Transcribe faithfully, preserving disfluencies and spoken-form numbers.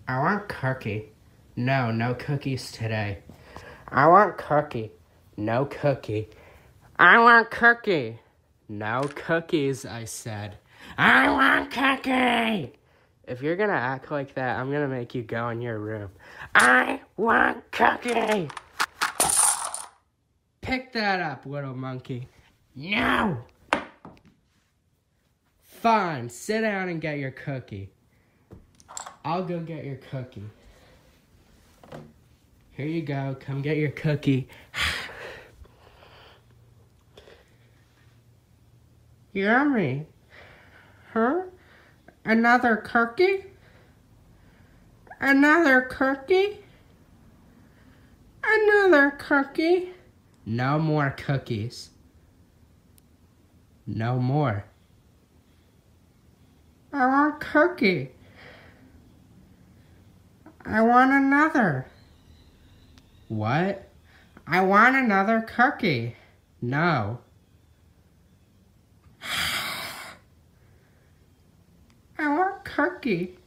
I want cookie. No, no cookies today. I want cookie. No cookie. I want cookie. No cookies, I said. I want cookie! If you're gonna act like that, I'm gonna make you go in your room. I want cookie! Pick that up, little monkey. No! Fine, sit down and get your cookie. I'll go get your cookie. Here you go, come get your cookie. Yummy. Huh? Another cookie? Another cookie? Another cookie? No more cookies. No more. I want cookie. I want another. What? I want another cookie. No. I want cookie.